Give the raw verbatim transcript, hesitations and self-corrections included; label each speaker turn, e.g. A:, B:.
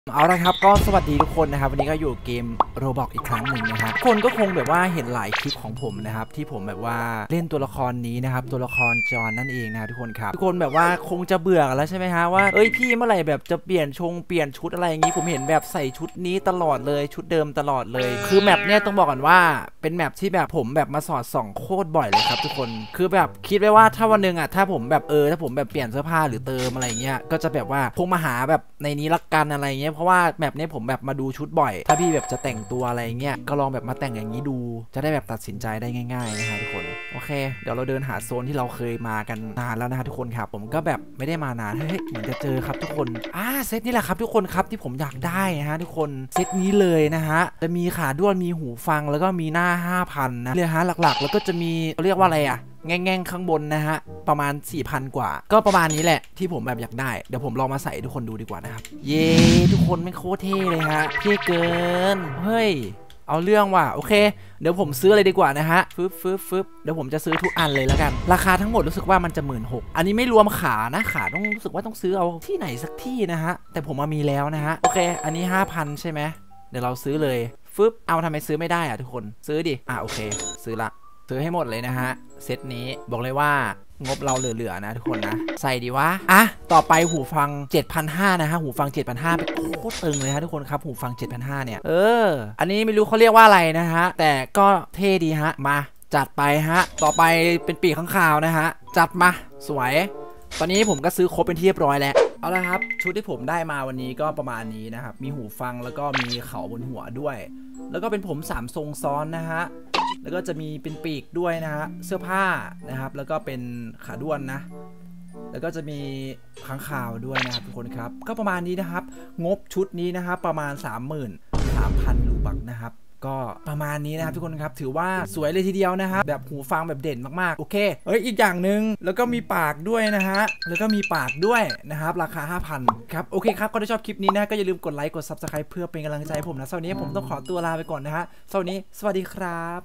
A: เอาละครับก็สวัสดีทุกคนนะครับวันนี้ก็อยู่เกมโรบอกอีกครั้งหนึ่งนะครับคนก็คงแบบว่าเห็นหลายคลิปของผมนะครับที่ผมแบบว่าเล่นตัวละครนี้นะครับตัวละครจอนนั่นเองนะครับทุกคนครับทุกคนแบบว่าคงจะเบื่อกันแล้วใช่ไหมฮะว่าเอ้ยพี่เมื่อไหร่แบบจะเปลี่ยนชงเปลี่ยนชุดอะไรอย่างนี้ผมเห็นแบบใส่ชุดนี้ตลอดเลยชุดเดิมตลอดเลยคือแมปเนี้ยต้องบอกก่อนว่าเป็นแมปที่แบบผมแบบมาสอดส่องโคตรบ่อยเลยครับทุกคนคือแบบคิดไว้ว่าถ้าวันนึงอ่ะถ้าผมแบบเออถ้าผมแบบเปลี่ยนเสื้อผ้าหรือเติมอะไรเงี้ยก็จะแบบว่าคงมาหาแบบในนี้ละกันอะไรเงี้ยเพราะว่าแมปนี้ผมแบบมาดูชุดบ่อยถ้าพี่แบบจะแต่งตัวอะไรเงี้ยก็ลองแบบมาแต่งอย่างนี้ดูจะได้แบบตัดสินใจได้ง่ายๆนะฮะทุกคนโอเคเดี๋ยวเราเดินหาโซนที่เราเคยมากันนานแล้วนะฮะทุกคนครับผมก็แบบไม่ได้มานานเฮ้ยเหมือนจะเจอครับทุกคนอ่าเซตนี้แหละครับทุกคนครับที่ผมอยากได้นะฮะทุกคนเซตนี้เลยนะฮะจะมีขาด้วนมีหูฟังแล้วก็มีหน้า ห้าพัน นะเลยฮะหลักๆแล้วก็จะมีเรียกว่าอะไรอะแง่งๆข้างบนนะฮะประมาณ สี่พัน กว่าก็ประมาณนี้แหละที่ผมแบบอยากได้เดี๋ยวผมลองมาใส่ทุกคนดูดีกว่านะครับเย้ทุกคนไม่โคตรเท่เลยฮะเท่เกินเฮ้ยเอาเรื่องว่ะโอเคเดี๋ยวผมซื้อเลยดีกว่านะฮะฟึบฟึบฟึบเดี๋ยวผมจะซื้อทุกอันเลยแล้วกันราคาทั้งหมดรู้สึกว่ามันจะ หนึ่งหมื่นหกพัน อันนี้ไม่รวมขานะขาต้องรู้สึกว่าต้องซื้อเอาที่ไหนสักที่นะฮะแต่ผมมามีแล้วนะฮะโอเคอันนี้ ห้าพัน ใช่ไหมเดี๋ยวเราซื้อเลยฟึบเอาทำไมซื้อไม่ได้อะทุกคนซื้อดิอ่ะโอเคซื้อละซื้อให้หมดเลยนะฮะเซตนี้บอกเลยว่างบเราเหลือๆนะทุกคนนะใส่ดีวะอ่ะต่อไปหูฟัง เจ็ดพันห้าร้อย นะฮะหูฟัง เจ็ดพันห้าร้อย เป็นโคตรตึงเลยฮะทุกคนครับหูฟัง เจ็ดพันห้าร้อย เนี่ยเอออันนี้ไม่รู้เขาเรียกว่าอะไรนะฮะแต่ก็เท่ดีฮะมาจัดไปฮะต่อไปเป็นปีกข้างคาวนะฮะจัดมาสวยตอนนี้ผมก็ซื้อครบเป็นที่เรียบร้อยแล้วเอาละครับชุดที่ผมได้มาวันนี้ก็ประมาณนี้นะครับมีหูฟังแล้วก็มีเขาบนหัวด้วยแล้วก็เป็นผมสามทรงซ้อนนะฮะแล้วก็จะมีเป็นปีกด้วยนะฮะเสื้อผ้านะครับแล้วก็เป็นขาด้วนนะแล้วก็จะมีค้างคาวด้วยนะครับทุกคนครับก็ประมาณนี้นะครับงบชุดนี้นะครับประมาณ สามหมื่นสามพัน รูบักนะครับก็ประมาณนี้นะครับทุกคนครับถือว่าสวยเลยทีเดียวนะครับแบบหูฟังแบบเด่นมากๆโอเคเอ้ยอีกอย่างหนึ่งแล้วก็มีปากด้วยนะฮะแล้วก็มีปากด้วยนะครับราคา ห้าพัน ครับโอเคครับก็ถ้าชอบคลิปนี้นะก็อย่าลืมกดไลค์กด ซับสไครบ์ เพื่อเป็นกำลังใจให้ผมนะสวัสดีผมต้องขอตัวลาไปก่อนนะฮะสวัสดีสวัสดีครับ